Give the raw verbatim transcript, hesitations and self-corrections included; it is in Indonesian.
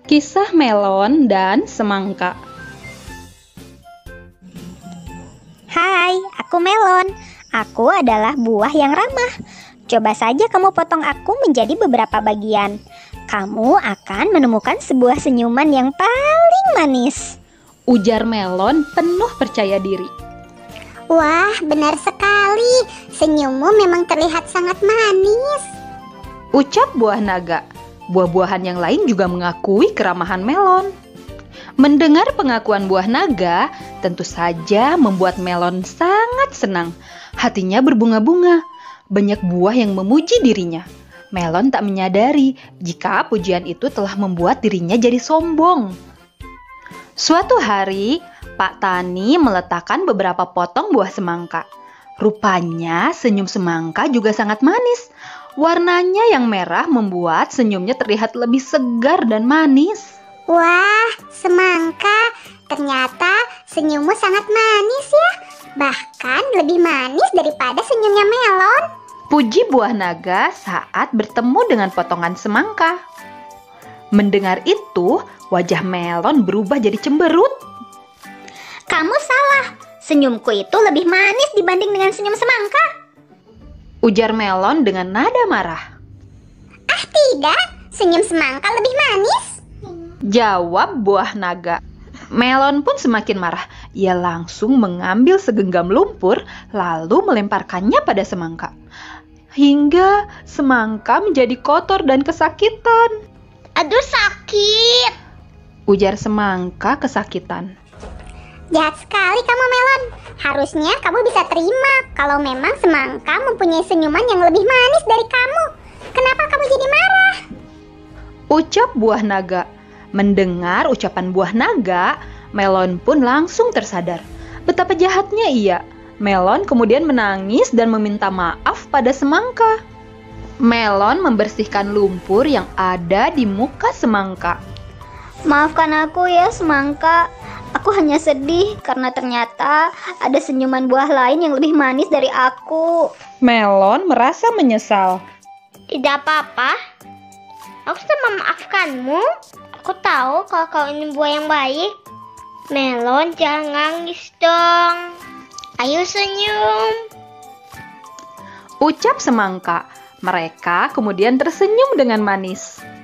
Kisah melon dan semangka. Hai, aku Melon. Aku adalah buah yang ramah. Coba saja kamu potong aku menjadi beberapa bagian. Kamu akan menemukan sebuah senyuman yang paling manis. Ujar melon penuh percaya diri. Wah, benar sekali. Senyummu memang terlihat sangat manis. Ucap buah naga. Buah-buahan yang lain juga mengakui keramahan melon. Mendengar pengakuan buah naga, tentu saja membuat melon sangat senang. Hatinya berbunga-bunga. Banyak buah yang memuji dirinya. Melon tak menyadari jika pujian itu telah membuat dirinya jadi sombong. Suatu hari, Pak Tani meletakkan beberapa potong buah semangka. Rupanya senyum semangka juga sangat manis. Warnanya yang merah membuat senyumnya terlihat lebih segar dan manis. Wah, semangka, ternyata senyummu sangat manis ya. Bahkan lebih manis daripada senyumnya melon. Puji buah naga saat bertemu dengan potongan semangka. Mendengar itu, wajah melon berubah jadi cemberut. Kamu salah. Senyumku itu lebih manis dibanding dengan senyum semangka. Ujar melon dengan nada marah. Ah tidak, senyum semangka lebih manis. Jawab buah naga. Melon pun semakin marah. Ia langsung mengambil segenggam lumpur lalu melemparkannya pada semangka. Hingga semangka menjadi kotor dan kesakitan. Aduh sakit. Ujar semangka kesakitan. Jahat sekali kamu melon. Harusnya kamu bisa terima kalau memang semangka mempunyai senyuman yang lebih manis dari kamu. Kenapa kamu jadi marah? Ucap buah naga. Mendengar ucapan buah naga, melon pun langsung tersadar. Betapa jahatnya ia. Melon kemudian menangis dan meminta maaf pada semangka. Melon membersihkan lumpur yang ada di muka semangka. Maafkan aku ya semangka. Aku hanya sedih karena ternyata ada senyuman buah lain yang lebih manis dari aku. Melon merasa menyesal. Tidak apa-apa. Aku sudah memaafkanmu. Aku tahu kalau kau ini buah yang baik. Melon, jangan nangis dong. Ayo senyum. Ucap semangka. Mereka kemudian tersenyum dengan manis.